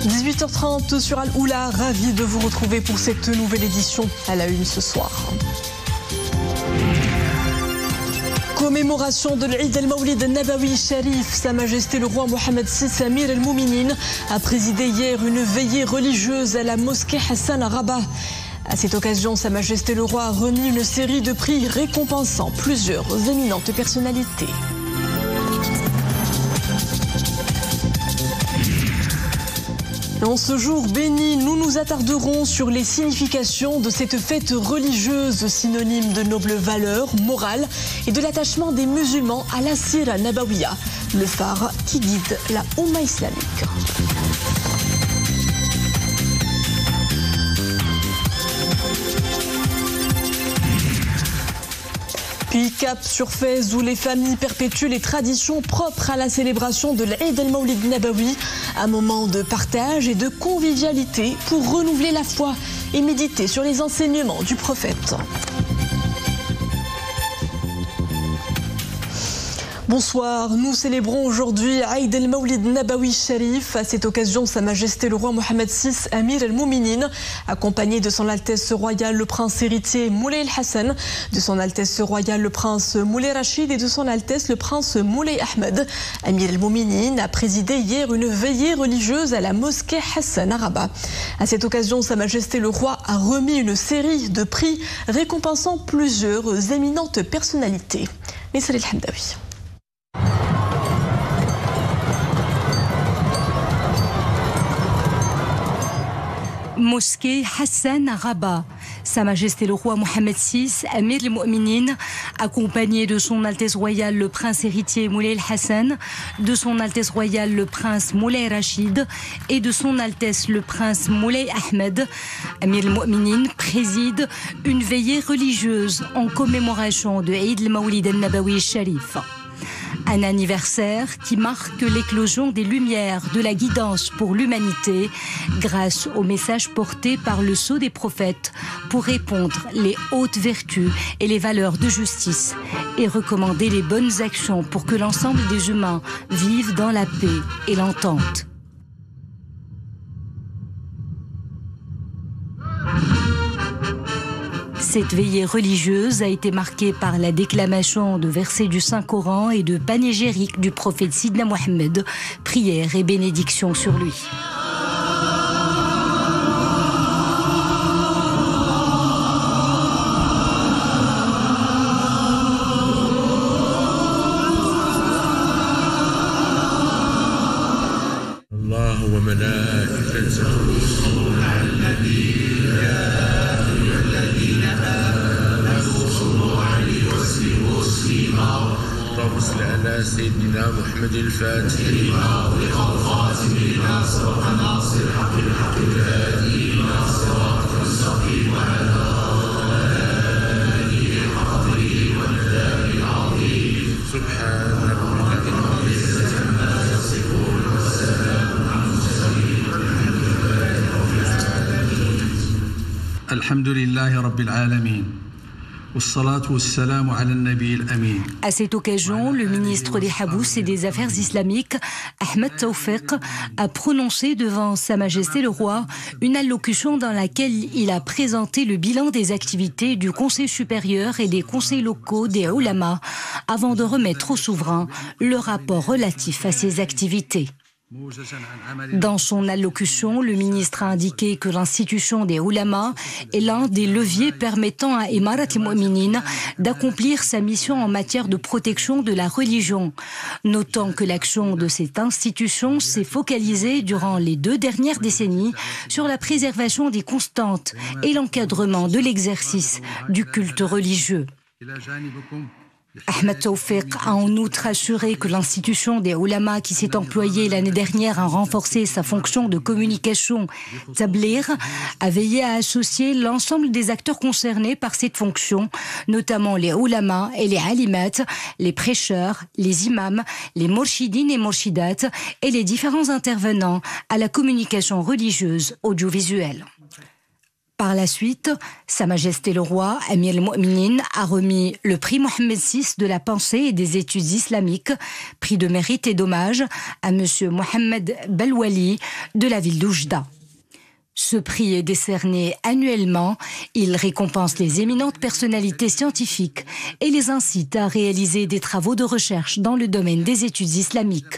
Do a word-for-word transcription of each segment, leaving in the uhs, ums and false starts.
dix-huit heures trente sur Al-Oula, ravi de vous retrouver pour cette nouvelle édition à la une ce soir. Commémoration de l'Eid al-Mawlid al-Nabawi Sharif, Sa Majesté le roi Mohammed six Amir al-Mouminin a présidé hier une veillée religieuse à la mosquée Hassan à Rabat. À cette occasion, Sa Majesté le roi a remis une série de prix récompensant plusieurs éminentes personnalités. En ce jour béni, nous nous attarderons sur les significations de cette fête religieuse, synonyme de nobles valeurs morales et de l'attachement des musulmans à la Sira Nabawiya, le phare qui guide la Oumma islamique. Puis cap sur Fès où les familles perpétuent les traditions propres à la célébration de l'Eid al-Mawlid Nabawi, un moment de partage et de convivialité pour renouveler la foi et méditer sur les enseignements du prophète. Bonsoir, nous célébrons aujourd'hui Eid al-Mawlid Nabawi Sharif. À cette occasion, Sa Majesté le roi Mohammed six Amir al-Mouminin, accompagné de son Altesse royale le prince héritier Moulay al-Hassan, de son Altesse royale le prince Moulay Rachid et de son Altesse le prince Moulay Ahmed. Amir al-Mouminin a présidé hier une veillée religieuse à la mosquée Hassan à Rabat. À cette occasion, Sa Majesté le roi a remis une série de prix récompensant plusieurs éminentes personnalités. Nisri El-Hamdawi. Mosquée Hassan à Rabat. Sa Majesté le roi Mohammed six Amir al-Mouminin, accompagné de son Altesse royale le prince héritier Moulay al-Hassan, de son Altesse royale le prince Moulay Rachid et de son Altesse le prince Moulay Ahmed, Amir al-Mouminin préside une veillée religieuse en commémoration de Eid al-Mawlid al-Nabawi Sharif. Un anniversaire qui marque l'éclosion des lumières de la guidance pour l'humanité grâce au message porté par le sceau des prophètes pour répondre les hautes vertus et les valeurs de justice et recommander les bonnes actions pour que l'ensemble des humains vivent dans la paix et l'entente. Cette veillée religieuse a été marquée par la déclamation de versets du Saint-Coran et de panégyriques du prophète Sidna Mohammed, prières et bénédictions sur lui. سيدنا محمد الفاتح لما أغلق الخاتم لما سبق ناصر الحق بالحق الهادي إلى صراطك المستقيم وعلى آله حق قدره ومقداره العظيم سبحان ربك رب العزة عما يصفون وسلام على المرسلين والحمد لله رب العالمين. الحمد لله رب العالمين. À cette occasion, le ministre des Habous et des Affaires islamiques, Ahmed Tawfiq, a prononcé devant Sa Majesté le roi une allocution dans laquelle il a présenté le bilan des activités du Conseil supérieur et des conseils locaux des Oulama avant de remettre au souverain le rapport relatif à ces activités. Dans son allocution, le ministre a indiqué que l'institution des Oulama est l'un des leviers permettant à Imarat al-Mouminin d'accomplir sa mission en matière de protection de la religion, notant que l'action de cette institution s'est focalisée durant les deux dernières décennies sur la préservation des constantes et l'encadrement de l'exercice du culte religieux. Ahmed Tawfiq a en outre assuré que l'institution des Oulama, qui s'est employée l'année dernière à renforcer sa fonction de communication Tablir, a veillé à associer l'ensemble des acteurs concernés par cette fonction, notamment les Oulama et les Alimat, les prêcheurs, les imams, les Mourchidines et Mourchidat et les différents intervenants à la communication religieuse audiovisuelle. Par la suite, Sa Majesté le Roi, Amir al-Mu'minin, a remis le prix Mohammed six de la pensée et des études islamiques, prix de mérite et d'hommage à M. Mohamed Belwali de la ville d'Oujda. Ce prix est décerné annuellement. Il récompense les éminentes personnalités scientifiques et les incite à réaliser des travaux de recherche dans le domaine des études islamiques.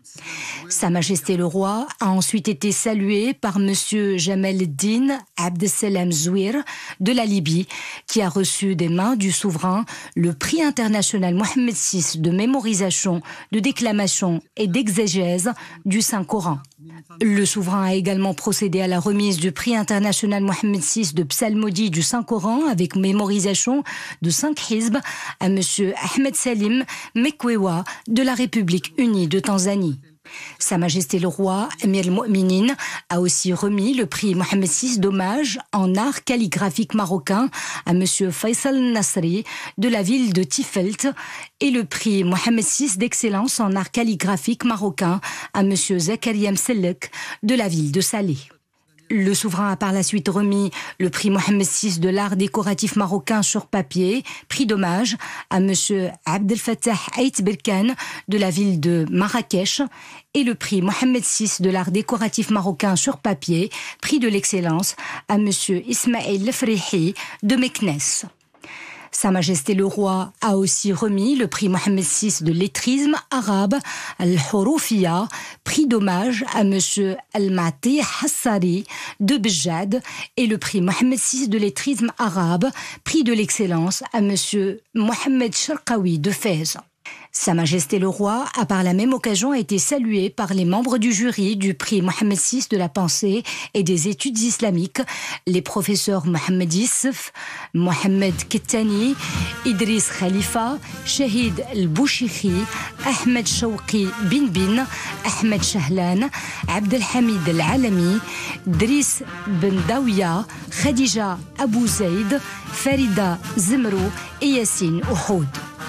Sa Majesté le Roi a ensuite été salué par M. Jamal Eddin Abdesalam Zouir de la Libye, qui a reçu des mains du souverain le prix international Mohammed six de mémorisation, de déclamation et d'exégèse du Saint-Coran. Le souverain a également procédé à la remise du prix international Mohammed six de psalmodie du Saint-Coran avec mémorisation de cinq hizb à M. Ahmed Salim Mekwewa de la République unie de Tanzanie. Sa Majesté le Roi, Amir al-Mu'minin, a aussi remis le prix Mohammed six d'hommage en art calligraphique marocain à M. Faisal Nasri de la ville de Tifelt et le prix Mohammed six d'excellence en art calligraphique marocain à M. Zakaria Msellek de la ville de Salé. Le souverain a par la suite remis le prix Mohammed six de l'art décoratif marocain sur papier, prix d'hommage à M. Abdel Fattah Ait Berkan de la ville de Marrakech et le prix Mohammed six de l'art décoratif marocain sur papier, prix de l'excellence à M. Ismaël Lefrihi de Meknès. Sa Majesté le Roi a aussi remis le prix Mohammed six de lettrisme arabe Al-Houroufiya, prix d'hommage à M. Al-Mati Hassari de Bejad et le prix Mohammed six de lettrisme arabe, prix de l'excellence à M. Mohamed Sharqawi de Fès. Sa Majesté le Roi a par la même occasion été salué par les membres du jury du prix Mohammed six de la pensée et des études islamiques, les professeurs Mohamed Yusuf, Mohamed Kettani, Idriss Khalifa, Shahid El-Bouchikhi, Ahmed Shawqi Bin Bin, Ahmed Shahlan, Abdelhamid El-Alami, Driss Ben Dawiya, Khadija Abou Zaid, Farida Zemrou et Yassine Ouhoud.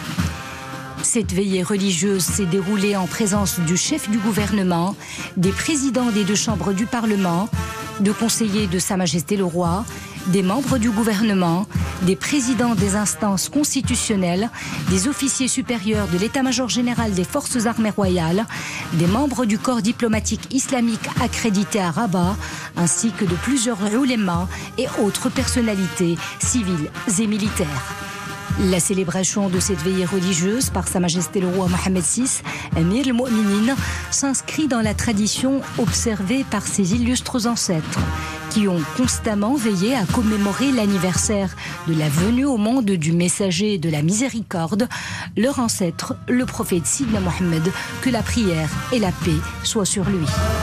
Cette veillée religieuse s'est déroulée en présence du chef du gouvernement, des présidents des deux chambres du Parlement, de conseillers de Sa Majesté le Roi, des membres du gouvernement, des présidents des instances constitutionnelles, des officiers supérieurs de l'état-major général des forces armées royales, des membres du corps diplomatique islamique accrédité à Rabat, ainsi que de plusieurs oulémas et autres personnalités civiles et militaires. La célébration de cette veillée religieuse par Sa Majesté le Roi Mohammed six, Amir al-Mu'minin, s'inscrit dans la tradition observée par ses illustres ancêtres, qui ont constamment veillé à commémorer l'anniversaire de la venue au monde du messager de la miséricorde, leur ancêtre, le prophète Sidna Mohammed, que la prière et la paix soient sur lui.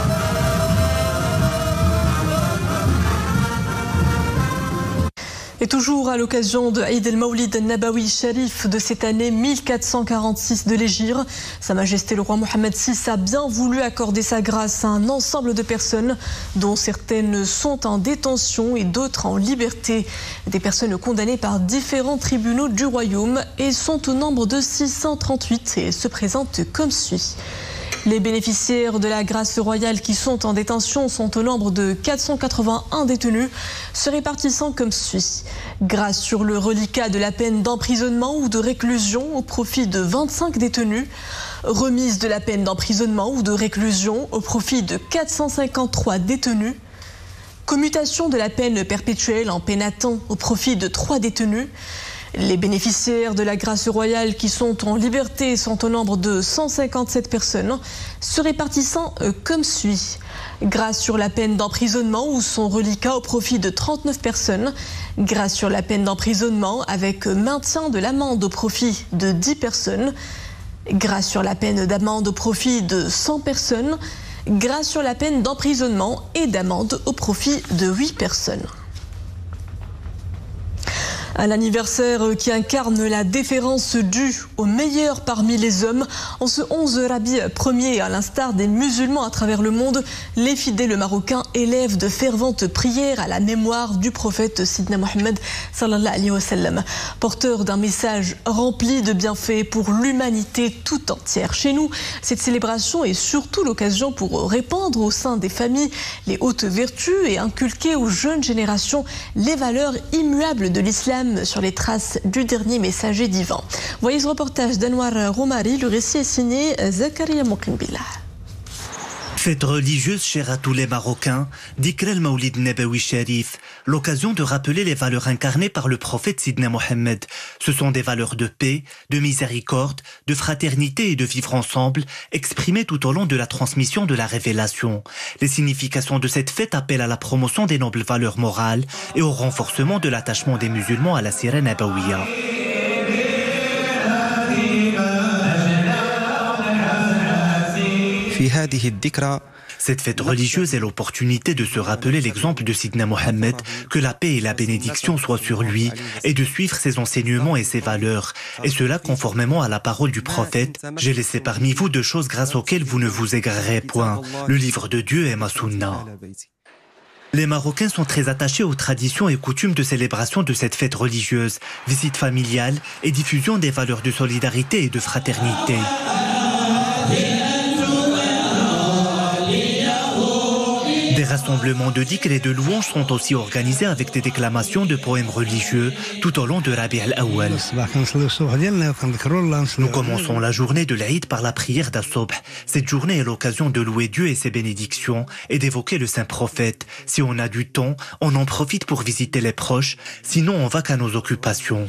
Et toujours à l'occasion de Eid el-Mawlid al-Nabawi Sharif de cette année mille quatre cent quarante-six de l'Hégire, Sa Majesté le Roi Mohammed six a bien voulu accorder sa grâce à un ensemble de personnes dont certaines sont en détention et d'autres en liberté. Des personnes condamnées par différents tribunaux du royaume et sont au nombre de six cent trente-huit et se présentent comme suit. Les bénéficiaires de la grâce royale qui sont en détention sont au nombre de quatre cent quatre-vingt-un détenus, se répartissant comme suit. Grâce sur le reliquat de la peine d'emprisonnement ou de réclusion au profit de vingt-cinq détenus. Remise de la peine d'emprisonnement ou de réclusion au profit de quatre cent cinquante-trois détenus. Commutation de la peine perpétuelle en peine à temps au profit de trois détenus. Les bénéficiaires de la grâce royale qui sont en liberté sont au nombre de cent cinquante-sept personnes, se répartissant comme suit. Grâce sur la peine d'emprisonnement ou son reliquat au profit de trente-neuf personnes. Grâce sur la peine d'emprisonnement avec maintien de l'amende au profit de dix personnes. Grâce sur la peine d'amende au profit de cent personnes. Grâce sur la peine d'emprisonnement et d'amende au profit de huit personnes. Un anniversaire qui incarne la déférence due aux meilleurs parmi les hommes. En ce onze Rabi premier, à l'instar des musulmans à travers le monde, les fidèles marocains élèvent de ferventes prières à la mémoire du prophète Sidna Mohammed sallallahu alayhi wa sallam, porteur d'un message rempli de bienfaits pour l'humanité tout entière. Chez nous, cette célébration est surtout l'occasion pour répandre au sein des familles les hautes vertus et inculquer aux jeunes générations les valeurs immuables de l'islam sur les traces du dernier messager divin. Voyez ce reportage d'Anwar Romari, le récit est signé Zakaria Mokrimbillah. Fête religieuse chère à tous les Marocains, Dhikr al-Mawlid Nabawi Sharif, l'occasion de rappeler les valeurs incarnées par le prophète Sidna Mohammed. Ce sont des valeurs de paix, de miséricorde, de fraternité et de vivre ensemble, exprimées tout au long de la transmission de la révélation. Les significations de cette fête appellent à la promotion des nobles valeurs morales et au renforcement de l'attachement des musulmans à la sira nabawiya. Cette fête religieuse est l'opportunité de se rappeler l'exemple de Sidna Mohammed, que la paix et la bénédiction soient sur lui, et de suivre ses enseignements et ses valeurs. Et cela conformément à la parole du prophète. J'ai laissé parmi vous deux choses grâce auxquelles vous ne vous égarerez point, le livre de Dieu et ma sunna. Les Marocains sont très attachés aux traditions et coutumes de célébration de cette fête religieuse, visite familiale et diffusion des valeurs de solidarité et de fraternité. Des rassemblements de dhikr et de louanges sont aussi organisés avec des déclamations de poèmes religieux tout au long de Rabi' al-Awwal. Nous commençons la journée de l'Aïd par la prière d'As-Subh. Cette journée est l'occasion de louer Dieu et ses bénédictions et d'évoquer le saint prophète. Si on a du temps, on en profite pour visiter les proches, sinon on va qu'à nos occupations.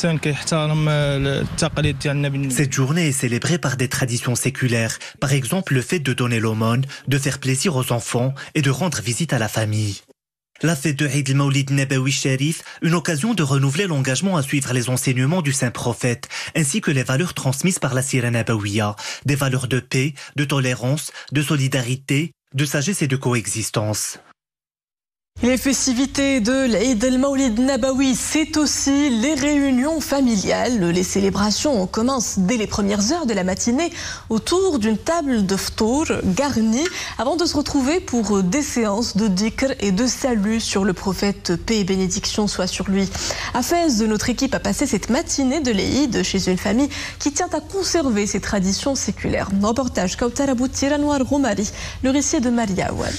Cette journée est célébrée par des traditions séculaires, par exemple le fait de donner l'aumône, de faire plaisir aux enfants et de rendre visite à la famille. La fête de Eid al-Mawlid Nabawi Sharif, une occasion de renouveler l'engagement à suivre les enseignements du saint prophète, ainsi que les valeurs transmises par la sira nabawiya, des valeurs de paix, de tolérance, de solidarité, de sagesse et de coexistence. Les festivités de l'Eid al-Mawlid Nabawi, c'est aussi les réunions familiales. Les célébrations commencent dès les premières heures de la matinée autour d'une table de ftour garnie avant de se retrouver pour des séances de dhikr et de salut sur le prophète, paix et bénédiction soit sur lui. À Fès, notre équipe a passé cette matinée de l'Eid chez une famille qui tient à conserver ses traditions séculaires. Reportage Kautar Aboutir, Anwar Romari, le récit de Maria Ouad.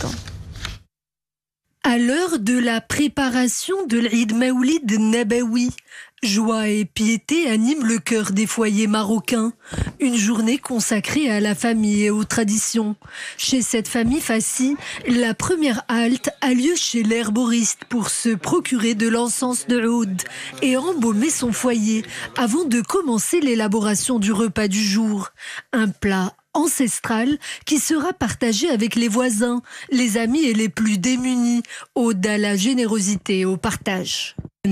À l'heure de la préparation de l'Eid Mawlid Nabawi, joie et piété animent le cœur des foyers marocains. Une journée consacrée à la famille et aux traditions. Chez cette famille Fassi, la première halte a lieu chez l'herboriste pour se procurer de l'encens de oud et embaumer son foyer avant de commencer l'élaboration du repas du jour. Un plat ancestral qui sera partagé avec les voisins, les amis et les plus démunis, ode à la générosité et au partage.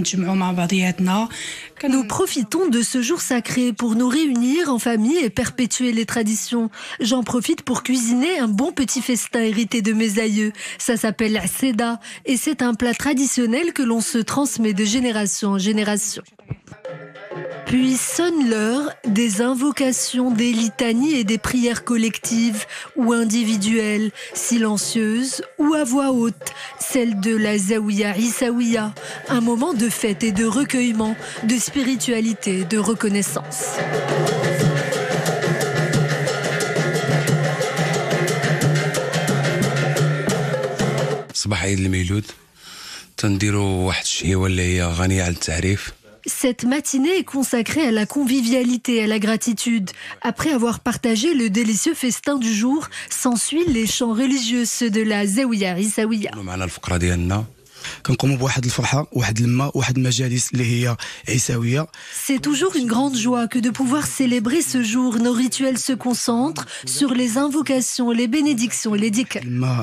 Nous profitons de ce jour sacré pour nous réunir en famille et perpétuer les traditions. J'en profite pour cuisiner un bon petit festin hérité de mes aïeux. Ça s'appelle la seda et c'est un plat traditionnel que l'on se transmet de génération en génération. Puis sonne l'heure des invocations, des litanies et des prières collectives ou individuelles, silencieuses ou à voix haute, celle de la Zawiya Issawiya, un moment de fête et de recueillement, de spiritualité et de reconnaissance. صباح عيد الميلود تنديروا واحد الشهيوة اللي هي غنية على التعريف. Cette matinée est consacrée à la convivialité et à la gratitude. Après avoir partagé le délicieux festin du jour, s'ensuit les chants religieux, ceux de la Zawiya Issawiya. C'est toujours une grande joie que de pouvoir célébrer ce jour. Nos rituels se concentrent sur les invocations, les bénédictions et les dhikr.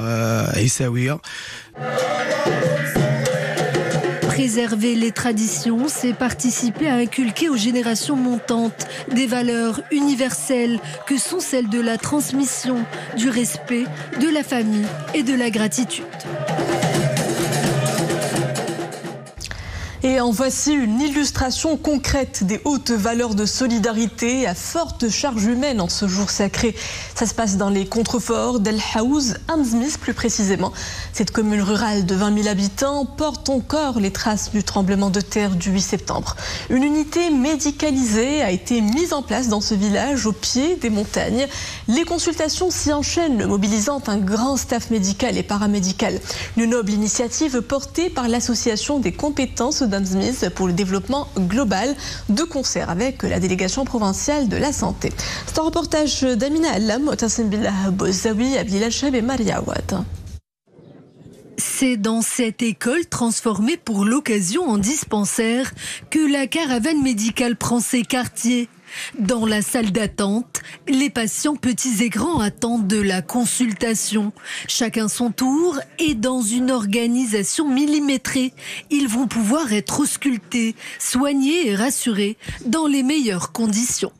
Préserver les traditions, c'est participer à inculquer aux générations montantes des valeurs universelles que sont celles de la transmission, du respect, de la famille et de la gratitude. Et en voici une illustration concrète des hautes valeurs de solidarité à forte charge humaine en ce jour sacré. Ça se passe dans les contreforts d'El Haouz, Amzmiz plus précisément. Cette commune rurale de vingt mille habitants porte encore les traces du tremblement de terre du huit septembre. Une unité médicalisée a été mise en place dans ce village au pied des montagnes. Les consultations s'y enchaînent, mobilisant un grand staff médical et paramédical. Une noble initiative portée par l'association des compétences d'Amzmiz pour le développement global, de concert avec la délégation provinciale de la santé. C'est un reportage d'Amina Allam, Otassim Billah Bozawi, Abdillah Cheb et Maria Awad. C'est dans cette école transformée pour l'occasion en dispensaire que la caravane médicale prend ses quartiers. Dans la salle d'attente, les patients petits et grands attendent de la consultation. Chacun son tour et dans une organisation millimétrée. Ils vont pouvoir être auscultés, soignés et rassurés dans les meilleures conditions.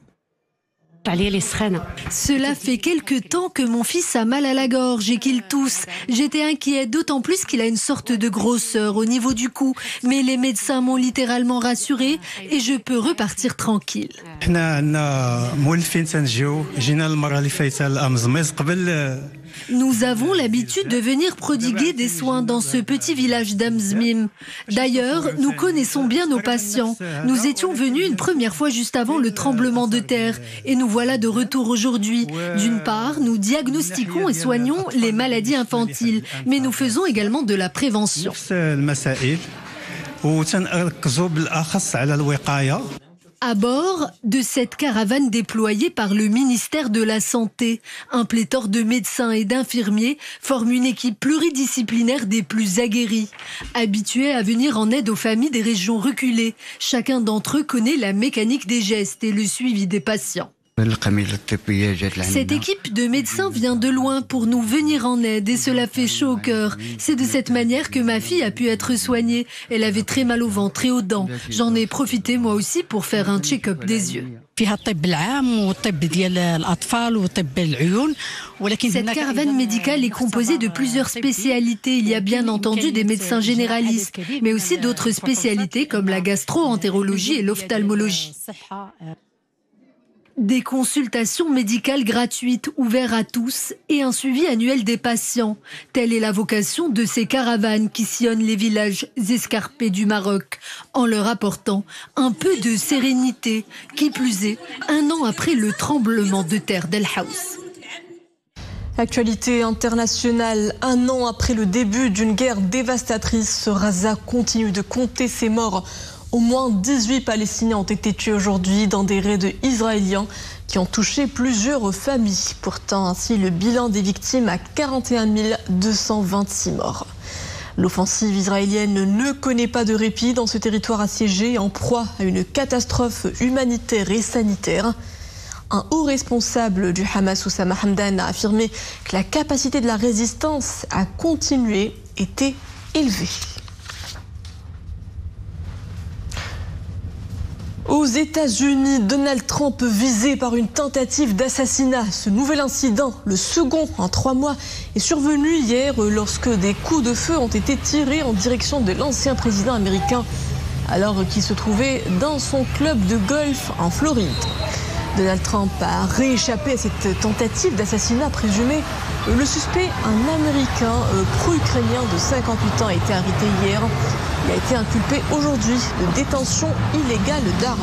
Cela fait quelque temps que mon fils a mal à la gorge et qu'il tousse. J'étais inquiète, d'autant plus qu'il a une sorte de grosseur au niveau du cou. Mais les médecins m'ont littéralement rassurée et je peux repartir tranquille. Nous avons l'habitude de venir prodiguer des soins dans ce petit village d'Amzmim. D'ailleurs, nous connaissons bien nos patients. Nous étions venus une première fois juste avant le tremblement de terre et nous voilà de retour aujourd'hui. D'une part, nous diagnostiquons et soignons les maladies infantiles, mais nous faisons également de la prévention. À bord de cette caravane déployée par le ministère de la Santé, un pléthore de médecins et d'infirmiers forme une équipe pluridisciplinaire des plus aguerris. Habitués à venir en aide aux familles des régions reculées, chacun d'entre eux connaît la mécanique des gestes et le suivi des patients. Cette équipe de médecins vient de loin pour nous venir en aide et cela fait chaud au cœur. C'est de cette manière que ma fille a pu être soignée. Elle avait très mal au ventre et aux dents. J'en ai profité moi aussi pour faire un check-up des yeux. Cette caravane médicale est composée de plusieurs spécialités. Il y a bien entendu des médecins généralistes, mais aussi d'autres spécialités comme la gastro-entérologie et l'ophtalmologie. Des consultations médicales gratuites ouvertes à tous et un suivi annuel des patients. Telle est la vocation de ces caravanes qui sillonnent les villages escarpés du Maroc en leur apportant un peu de sérénité, qui plus est, un an après le tremblement de terre d'El Haouz. Actualité internationale, un an après le début d'une guerre dévastatrice, Raza continue de compter ses morts. Au moins dix-huit Palestiniens ont été tués aujourd'hui dans des raids israéliens qui ont touché plusieurs familles. Pourtant, ainsi, le bilan des victimes à quarante et un mille deux cent vingt-six morts. L'offensive israélienne ne connaît pas de répit dans ce territoire assiégé, en proie à une catastrophe humanitaire et sanitaire. Un haut responsable du Hamas, Oussama Hamdan, a affirmé que la capacité de la résistance à continuer était élevée. Aux États-Unis, Donald Trump visé par une tentative d'assassinat. Ce nouvel incident, le second en trois mois, est survenu hier lorsque des coups de feu ont été tirés en direction de l'ancien président américain alors qu'il se trouvait dans son club de golf en Floride. Donald Trump a rééchappé à cette tentative d'assassinat présumée. Le suspect, un Américain pro-ukrainien de cinquante-huit ans, a été arrêté hier. Il a été inculpé aujourd'hui de détention illégale d'armes.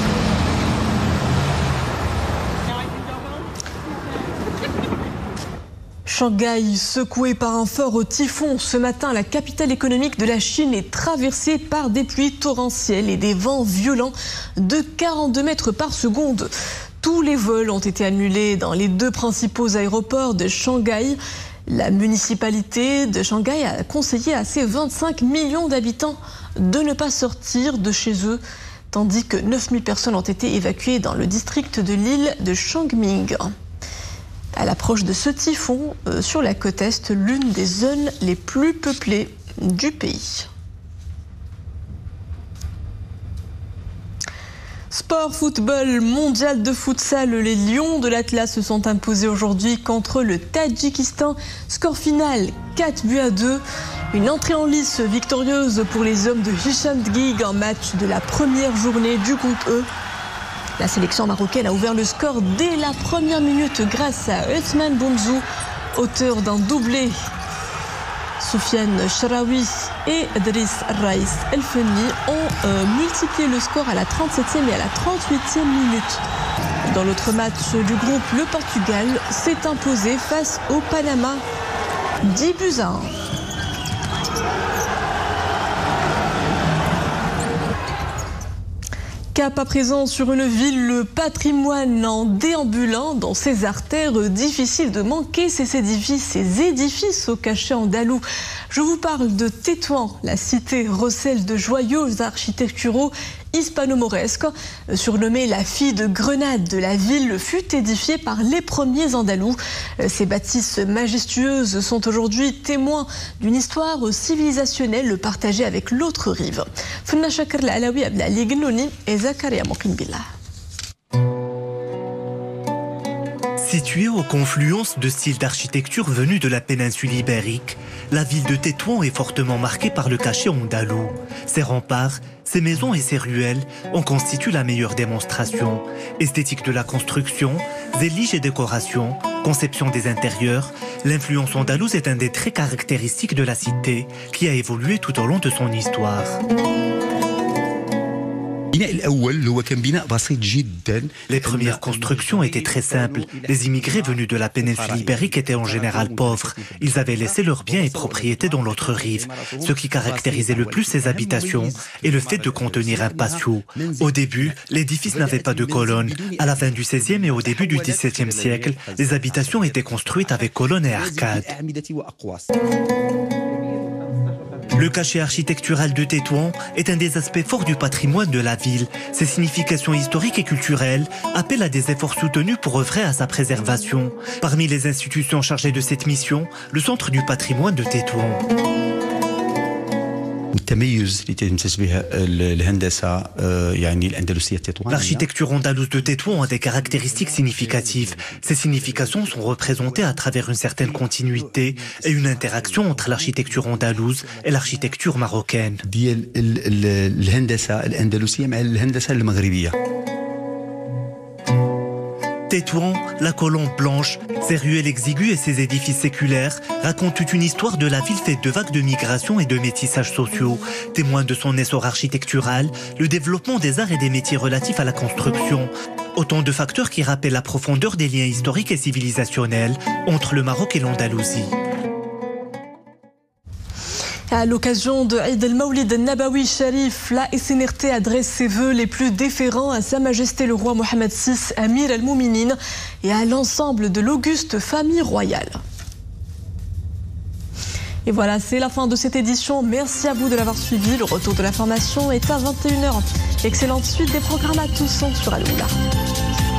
Shanghai, secouée par un fort typhon. Ce matin, la capitale économique de la Chine est traversée par des pluies torrentielles et des vents violents de quarante-deux mètres par seconde. Tous les vols ont été annulés dans les deux principaux aéroports de Shanghai. La municipalité de Shanghai a conseillé à ses vingt-cinq millions d'habitants de ne pas sortir de chez eux, tandis que neuf mille personnes ont été évacuées dans le district de l'île de Chongming. À l'approche de ce typhon, euh, sur la côte est, l'une des zones les plus peuplées du pays. Sport, football, mondial de futsal, les Lions de l'Atlas se sont imposés aujourd'hui contre le Tadjikistan. Score final quatre buts à deux. Une entrée en lice victorieuse pour les hommes de Hicham Dgig en match de la première journée du groupe E. La sélection marocaine a ouvert le score dès la première minute grâce à Othman Boumzou, auteur d'un doublé. Soufiane Charaoui et Driss Raïs El Fenni ont euh, multiplié le score à la trente-septième et à la trente-huitième minute. Dans l'autre match du groupe, le Portugal s'est imposé face au Panama. dix buts à un. Cap à présent sur une ville, le patrimoine en déambulant dans ses artères, difficile de manquer ces édifices, ces édifices au cachet andalou. Je vous parle de Tétouan, la cité recèle de joyaux architecturaux hispano-mauresques. Surnommée la fille de Grenade de la ville, fut édifiée par les premiers Andalous. Ces bâtisses majestueuses sont aujourd'hui témoins d'une histoire civilisationnelle partagée avec l'autre rive. Funna Shakr Alawi Abla Lignouni et Zakaria Mokinbillah. Située aux confluences de styles d'architecture venus de la péninsule ibérique, la ville de Tétouan est fortement marquée par le cachet andalou. Ses remparts, ses maisons et ses ruelles en constituent la meilleure démonstration. Esthétique de la construction, zélige et décoration, conception des intérieurs, l'influence andalouse est un des traits caractéristiques de la cité qui a évolué tout au long de son histoire. Les premières constructions étaient très simples. Les immigrés venus de la péninsule ibérique étaient en général pauvres. Ils avaient laissé leurs biens et propriétés dans l'autre rive. Ce qui caractérisait le plus ces habitations est le fait de contenir un patio. Au début, l'édifice n'avait pas de colonnes. À la fin du seizième et au début du dix-septième siècle, les habitations étaient construites avec colonnes et arcades. Le cachet architectural de Tétouan est un des aspects forts du patrimoine de la ville. Ses significations historiques et culturelles appellent à des efforts soutenus pour œuvrer à sa préservation. Parmi les institutions chargées de cette mission, le Centre du patrimoine de Tétouan. L'architecture andalouse de Tétouan a des caractéristiques significatives. Ces significations sont représentées à travers une certaine continuité et une interaction entre l'architecture andalouse et l'architecture marocaine. Tétouan, la colombe blanche, ses ruelles exiguës et ses édifices séculaires racontent toute une histoire de la ville faite de vagues de migration et de métissages sociaux. Témoin de son essor architectural, le développement des arts et des métiers relatifs à la construction. Autant de facteurs qui rappellent la profondeur des liens historiques et civilisationnels entre le Maroc et l'Andalousie. À l'occasion de Eid el-Mawlid Nabawi Sharif, la S N R T adresse ses vœux les plus déférents à Sa Majesté le roi Mohammed six, Amir al-Mouminin, et à l'ensemble de l'auguste famille royale. Et voilà, c'est la fin de cette édition. Merci à vous de l'avoir suivi. Le retour de l'information est à vingt et une heures. Excellente suite des programmes à tous sur Al-Oula.